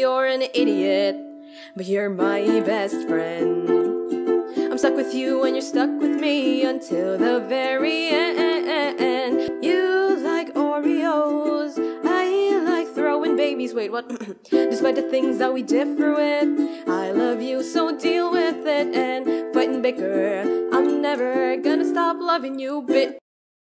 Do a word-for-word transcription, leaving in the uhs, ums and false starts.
you're an idiot, but you're my best friend. I'm stuck with you and you're stuck with me until the very end. You like Oreos, I like throwing babies. Wait, what? Despite the things that we differ with, I love you, so deal with it and fight and bicker. I'm never gonna stop loving you, bitch.